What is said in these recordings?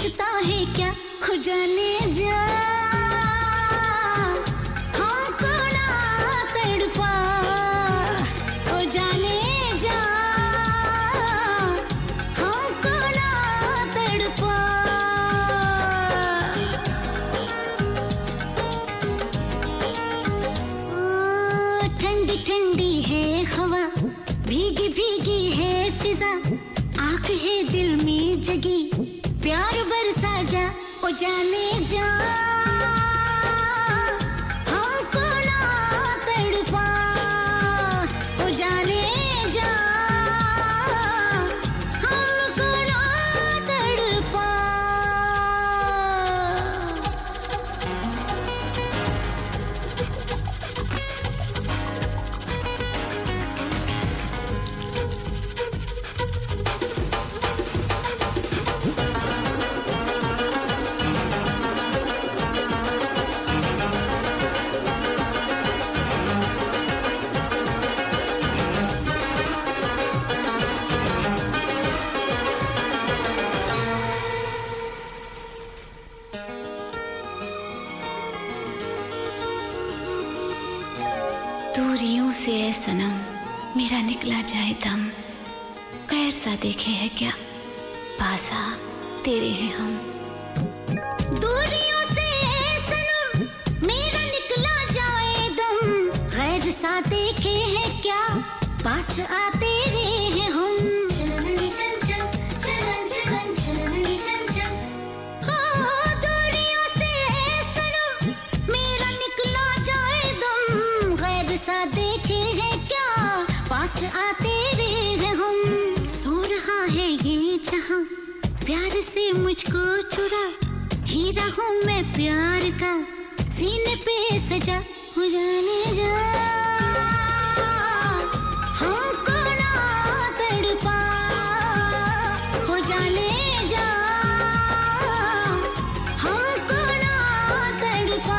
सोचता है क्या हो जाने जा, हमको ना तड़पा हो जाने जा, हमको ना तड़पा। ठंडी ठंडी है हवा, भीगी भीगी है फिजा, आँख है दिल में जगी, प्यार बरसा जा ओ जाने जा, हमको ना तड़पा ओ जाने जा, हमको ना तड़पा। दूरियों से ऐ सनम मेरा निकला जाए दम, गैर सा देखे है क्या पासा तेरे हैं हम। दूरियों से ऐ सनम मेरा निकला जाए दम, गैर सा देखे है क्या पास आ तेरे हैं हम। देखे हैं क्या पास आते रहे हम, सो रहा है ये जहां प्यार से मुझको चुरा, हीरा हूँ मैं प्यार का सीने पे सजा हो जाने जा, हमको ना तड़पा हो जाने जा, हमको ना तड़पा।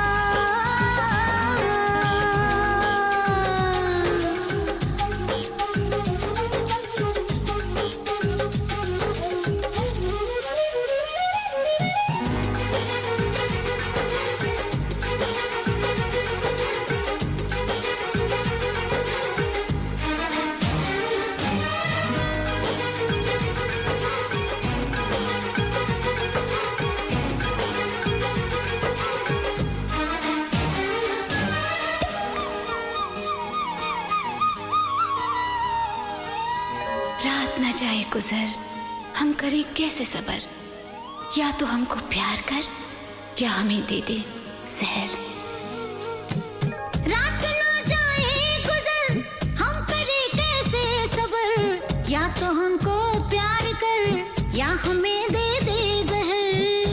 रात न जाए गुजर, हम करें कैसे सबर, या तो हमको प्यार कर या हमें दे दे जहर। रात न जाए गुजर, हम करें कैसे सबर, या तो हमको प्यार कर या हमें दे दे जहर।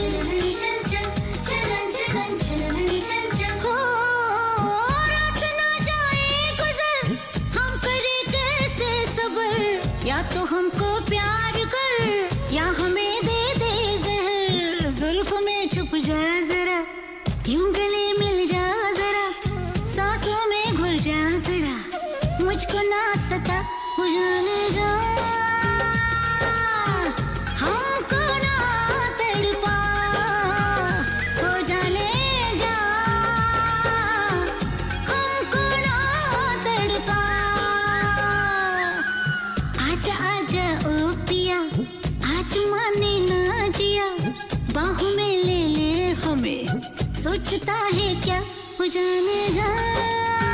हो रात न जाए गुजर, हम करें कैसे सबर, या तो हमको प्यार कर या हमें दे दे जहर। जुल्फ में छुप जा जरा, यूं गले मिल जा जरा, सांसों में घुल जा जरा, मुझको ना सता हो जाने जा, हमको ना तड़पा हो जाने जा, हमको ना तड़पा। आजा आजा ओ पिया, आज माने ना जिया, बाहों में ले ले हमें, सोचता है क्या हो जाने जा।